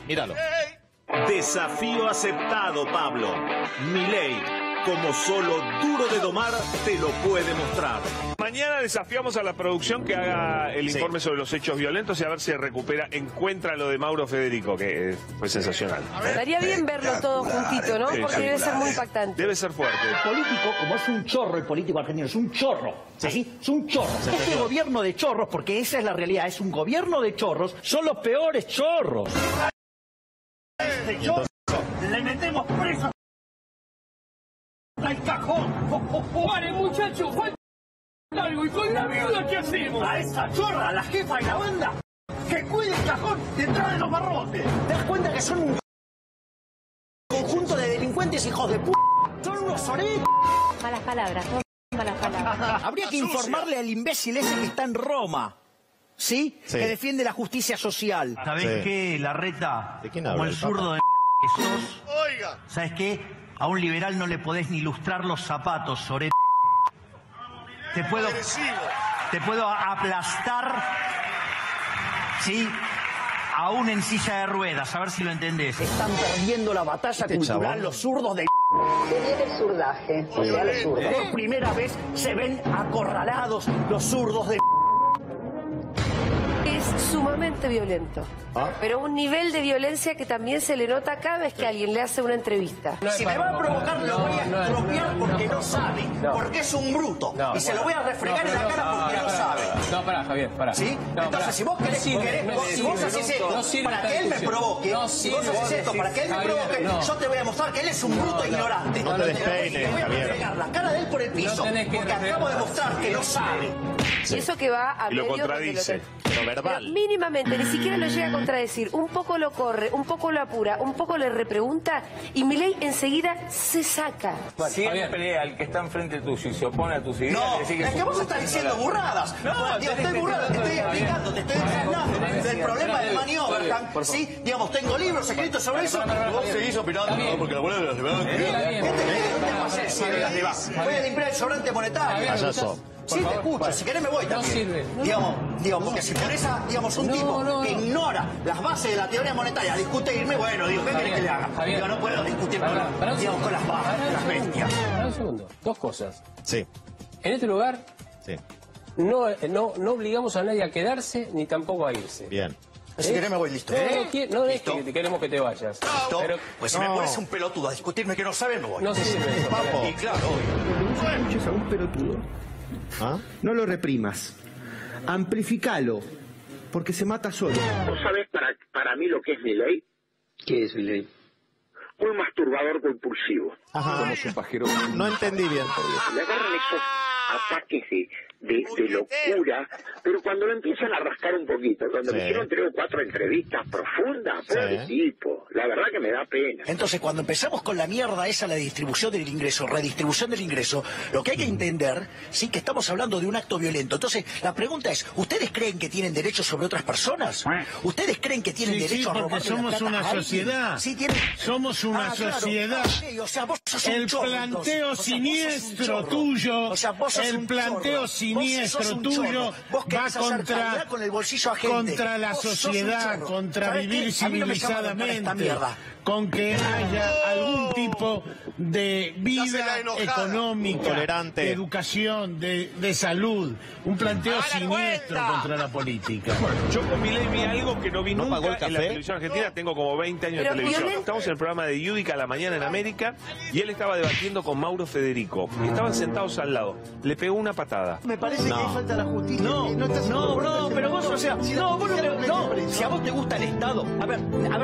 Míralo. Desafío aceptado, Pablo. Milei, como solo duro de domar, te lo puede mostrar. Mañana desafiamos a la producción que haga el informe sobre los hechos violentos y a ver si encuentra lo de Mauro Federico, que fue sensacional. Estaría bien verlo todo juntito, ¿no? Porque debe ser muy impactante. Debe ser fuerte. El político, como es un chorro, el político argentino es un chorro, ¿sí? Es un chorro. Este gobierno de chorros, porque esa es la realidad, es un gobierno de chorros, son los peores chorros. Este chorro le metemos preso al cajón. ¡Pare, muchachos! ¡Falta algo! ¿Y con la viuda qué hacemos? A esa chorra, a la jefa y la banda, que cuide el cajón detrás de los barrotes. ¿Te das cuenta que son un conjunto de delincuentes hijos de p***? Son unos oretes. Malas palabras, no malas palabras. Habría que informarle al imbécil ese que está en Roma, ¿sí? Que defiende la justicia social. ¿Sabés qué, Larreta? ¿De quién Como habla el el zurdo de que sos. Oiga. ¿Sabés qué? A un liberal no le podés ni lustrar los zapatos, Sorete. Te puedo aplastar, ¿sí? Aún en silla de ruedas, a ver si lo entendés. Están perdiendo la batalla cultural los zurdos de... Se viene el zurdaje, o sea, los zurdos. Por primera vez se ven acorralados los zurdos de... Es sumamente violento. Pero un nivel de violencia que también se le nota cada vez que alguien le hace una entrevista. Si me va a provocar, lo voy a estropear porque no sabe, porque es un bruto. Y se lo voy a refregar en la cara porque no sabe. No, pará, Javier, pará. ¿Sí? Entonces, si vos querés, si vos haces esto para que él me provoque, si vos haces esto para que él me provoque, yo te voy a mostrar que él es un bruto ignorante. No te despeines, voy a Javier. refregar la cara de él por el piso, porque acabo de mostrar que no sabe. Eso que va a Y lo medio contradice. Lo verbal. Pero mínimamente, ni siquiera lo llega a contradecir. Un poco lo corre, un poco lo apura, un poco le repregunta y Milei enseguida se saca. Siempre al que está enfrente tuyo y se opone a tus ideas... No, es que vos estás diciendo burradas. No, digo, estoy burrada, te estoy explicando, te estoy hablando del problema del maniobra. ¿Sí? Digamos, tengo libros escritos sobre eso. Vos seguís opinando, ¿no? Porque la bola de las demás... Voy a limpiar el sobrante monetario. Payaso. Sí, te escucho, si querés me voy también. Digamos, porque si pones a, un tipo que ignora las bases de la teoría monetaria a discutirme, bueno, digo, ¿qué querés que le haga? Digo, no puedo discutir con las bases, las bestias. Un segundo, dos cosas. Sí. En este lugar, Sí. no obligamos a nadie a quedarse ni tampoco a irse. Bien. Si querés me voy, listo. No es que queremos que te vayas. ¿Listo? Pero, Pues si me pones un pelotudo a discutirme que no sabe, me voy. no sirve eso. Y claro, obvio. Escuches a un pelotudo. ¿Ah? No lo reprimas. Amplificalo. Porque se mata solo. ¿Vos sabés para mí lo que es Milei? ¿Qué es ley? Un masturbador compulsivo. Ajá. No entendí bien. Le agarran esos ataques de locura, pero cuando lo empiezan a rascar un poquito, cuando me hicieron 3 o 4 entrevistas profundas, pobre tipo, la verdad que me da pena. Entonces, cuando empezamos con la mierda esa, la distribución del ingreso, redistribución del ingreso, lo que hay que entender, sí, que estamos hablando de un acto violento. Entonces, la pregunta es, ¿ustedes creen que tienen derechos sobre otras personas? ¿Ustedes creen que tienen derecho a robar? Somos una sociedad. Sí, tienen... Somos una sociedad. Claro. O sea, vos sos un chorro, planteo entonces. siniestro tuyo, el planteo siniestro tuyo va contra la sociedad, contra vivir civilizadamente, con que haya algún tipo de vida económica, tolerante, de educación, de salud, un planteo siniestro contra la política. Bueno, yo con Milei vi algo que no vi nunca pagó el café? en la televisión argentina. Tengo como 20 años de televisión. Estamos en el programa de Yudica a la mañana en América y él estaba debatiendo con Mauro Federico. Estaban sentados al lado. Le pegó una patada. Me parece que ahí falta la justicia. No, pero vos, o sea, si a vos te gusta el Estado, a ver,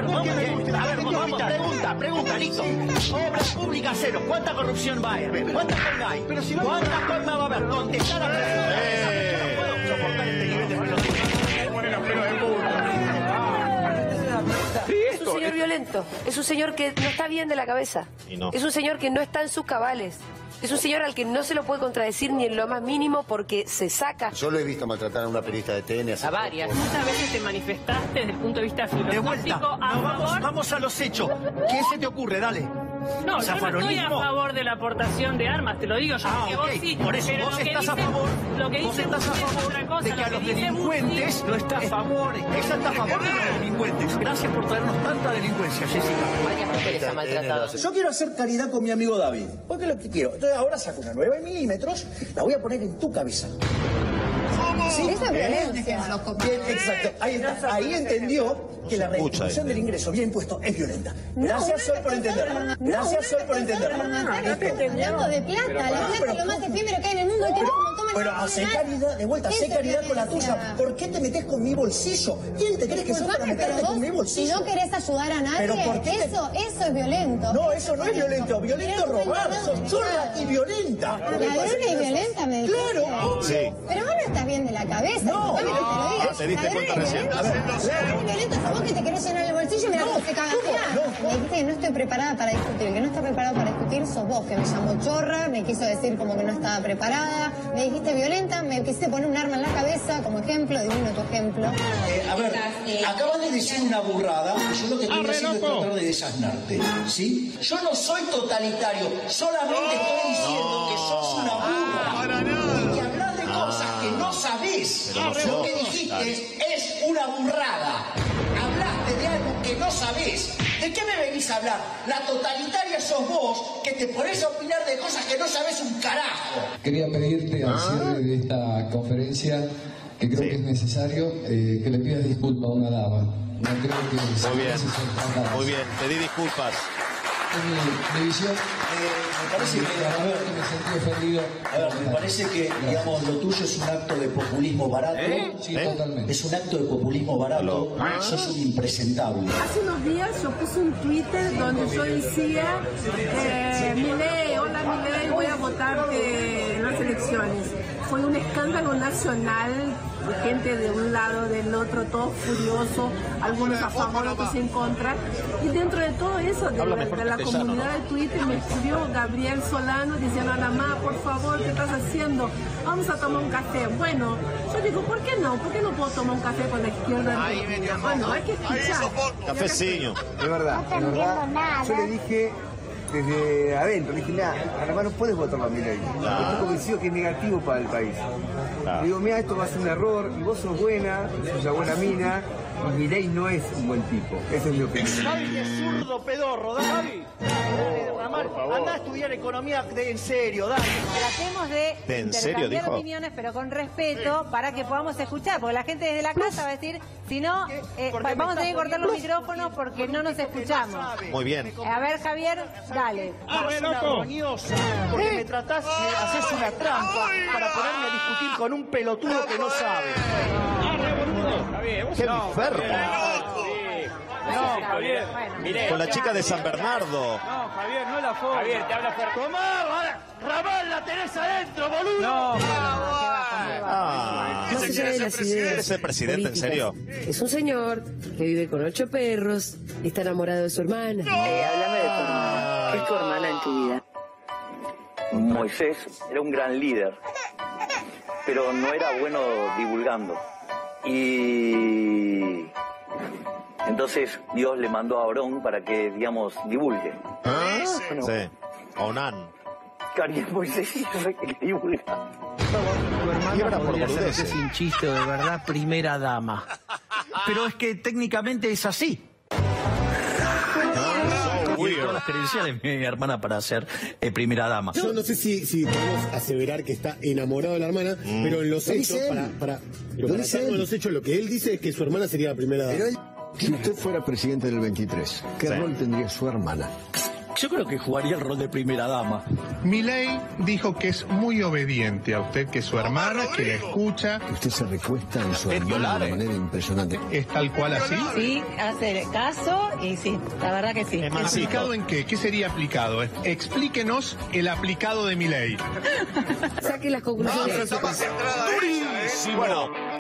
pregunta, listo. Obras públicas cero, ¿cuánta corrupción va a haber? ¿Cuánta coima hay? ¿Cuánta coima va a haber? Contestar a la no puedo soportar este nivel de velocidad. Es un señor violento, es un señor que no está bien de la cabeza, es un señor que no está en sus cabales, es un señor al que no se lo puede contradecir ni en lo más mínimo porque se saca. Yo lo he visto maltratar a una periodista de TN. A varias. Muchas veces te manifestaste desde el punto de vista filosófico de vuelta, vamos a los hechos. ¿Qué se te ocurre? Dale. No, yo no estoy a favor de la aportación de armas, te lo digo yo, porque vos sí. Por eso pero vos estás a favor, vos estás a favor de que a los delincuentes no está a favor, ella está a favor de los delincuentes. Gracias por traernos tanta delincuencia, Jessica. Yo quiero hacer caridad con mi amigo David, porque es lo que quiero. Entonces ahora saco una 9 milímetros, la voy a poner en tu cabeza. ¿Sí? Esa es violencia. Bien, exacto. Ahí está. Ahí entendió que la redistribución del ingreso bien puesto es violenta. Gracias, Sol, por entenderlo. Gracias, Sol, por entenderlo. Hablando de plata, la plata es lo más efímero que hay en el mundo. Pero hace caridad, de vuelta, hace caridad con la tuya. ¿Por qué te metes con mi bolsillo? ¿Quién te crees que sos para meterte con mi bolsillo? Si no querés ayudar a nadie, eso es violento. No, eso no es violento. Violento es robar. Sos chorra y violenta. Ladrona y violenta, me dijiste. Claro. Sí. Pero vos no estás bien de la cabeza. No, te diste cuenta recién. Es violento sos vos que te querés llenar el bolsillo y mirá cómo te cagas. Me dijiste que no estoy preparada para discutir. El que no está preparado para discutir sos vos, que me llamó chorra, me quiso decir como que no estaba preparada, me dijiste violenta, me quisiste poner un arma en la cabeza como ejemplo, divino tu ejemplo. A ver, acabas de decir una burrada, y yo lo que estoy haciendo es tratar de desasnarte, ¿sí? Yo no soy totalitario, solamente estoy diciendo que sos una burra. Y hablar de cosas que no sabés. Lo que dijiste es una burrada. Hablaste de algo que no sabés. ¿De qué me venís a hablar? La totalitaria sos vos, que te ponés a opinar de cosas que no sabés un carajo. Quería pedirte al cierre de esta conferencia, que creo que es necesario, que le pidas disculpas a una dama. No creo que muy bien, pedí disculpas. Mi visión, me parece me sentí ofendido. A ver, me parece que, digamos, lo tuyo es un acto de populismo barato. Sí, totalmente. Es un acto de populismo barato. Sos un impresentable. Hace unos días yo puse un Twitter donde yo decía, Milei, hola Milei, voy a votar en las elecciones. Fue un escándalo nacional, gente de un lado, del otro, todos furiosos, algunos a favor, otros en contra. Y dentro de todo eso, de la comunidad de Twitter, me escribió Gabriel Solano diciendo, Anamá, por favor, ¿qué estás haciendo? Vamos a tomar un café. Bueno, yo digo, ¿por qué no? ¿Por qué no puedo tomar un café con la izquierda? Bueno, hay que escuchar. Cafecillo. De verdad, yo le dije desde adentro, le dije, mira, Anamá, no puedes votar a Milei. Estoy convencido que es negativo para el país. Le digo, mira, esto va a ser un error, y vos sos buena, sos una buena mina, y Milei no es un buen tipo. Esa es mi opinión. Javi es zurdo pedorro, Javi. Anda a estudiar economía en serio, dale. Tratemos de intercambiar opiniones, pero con respeto, para que podamos escuchar, porque la gente desde la casa va a decir, si no, vamos a tener que cortar los micrófonos porque no nos escuchamos. Muy bien. A ver, Javier, dale. Porque me tratás de hacer una trampa para ponerme a discutir con un pelotudo que no sabe. ¡Qué enfermo! No, Javier. Con la chica de San Bernardo. No, Javier, no la forma. Javier, te habla fuerte. Tomá, Ramal, la tenés adentro, boludo. No, no se sabe las ideas. ¿Quieres ser presidente, en serio? Es un señor que vive con 8 perros y está enamorado de su hermana. Háblame de tu hermana. ¿Qué es tu hermana en tu vida? Moisés era un gran líder, pero no era bueno divulgando. Y entonces Dios le mandó a Aarón para que, digamos, divulgue. Bueno, sí, Onan. Cariño, Moisés es el que divulga. Tu hermana podría ser, sin chiste, de verdad, primera dama. Pero es que técnicamente es así. Tiene todas las credenciales mi hermana para ser primera dama. Yo no sé si podemos aseverar que está enamorado de la hermana, pero en los hechos, para los hechos, lo que él dice es que su hermana sería la primera dama. Si usted fuera presidente del 23, ¿qué rol tendría su hermana? Yo creo que jugaría el rol de primera dama. Milei dijo que es muy obediente a usted, que su hermana, que le escucha. Que usted se recuesta en su hermana de manera impresionante. ¿Es tal cual así? Sí, hace caso y sí, la verdad que sí. ¿Aplicado en qué? ¿Qué sería aplicado? Explíquenos el aplicado de Milei. Saque las conclusiones. Bueno,